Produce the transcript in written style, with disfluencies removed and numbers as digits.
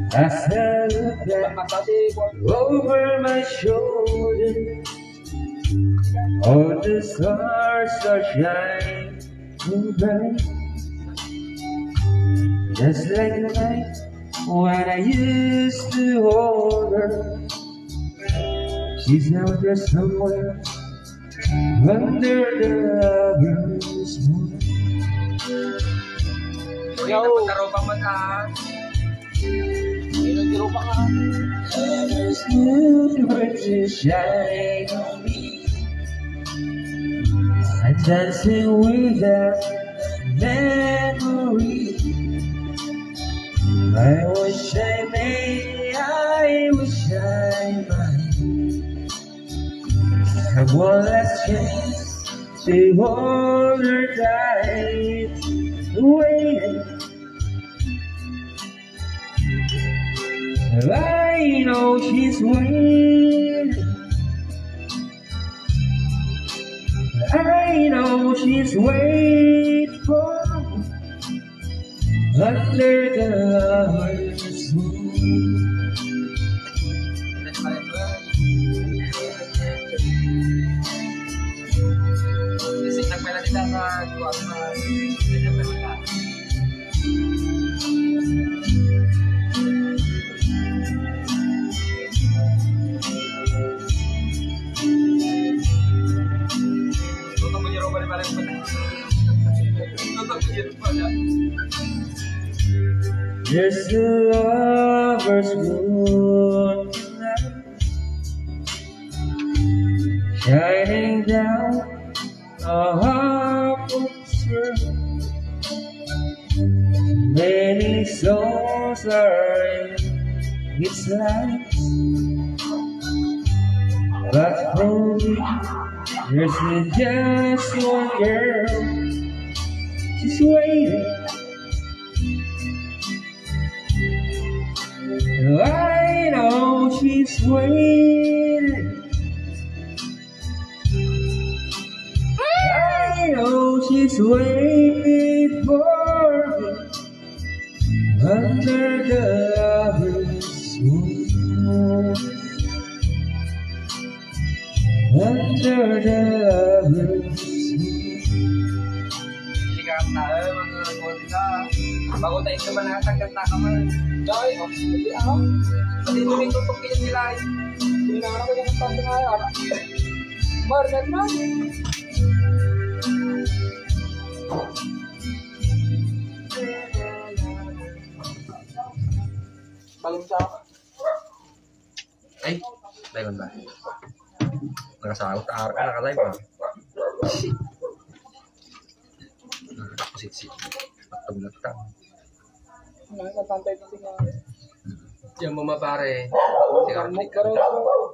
As I look back over my shoulder, all the stars are shining bright, just like the night when I used to hold her. She's now just somewhere under the lover's moon. Yo, pagkaropa mo na. Pagkaropa ka. Lover's moon were to shine on me. I'm dancing with that memory. I wish I may, I wish I might have one last chance to hold her tight, waiting. I know she's waiting. I know she's waiting for me under the lover's moon. There's the lover's moon tonight, shining down a heart's room. Many souls are in its light, but for me, there's just one girl. She's waiting. I know she's waiting. I know she's waiting for me under the lover's moon. Under the lover's moon. Sikat na mga kota. Bago tayo naman nakatanggat na kamay. Dahil, hindi ako. Pati tuloy tutukin nila. Hindi na ako yung pati nga yun. Margat na. Balim sa ako. Ay, dayon ba? Nakasahot ka nakalive ba? Sit. Pagtulog ka. Nakakatantay ko siya. Yung mga pare, Mag-karot.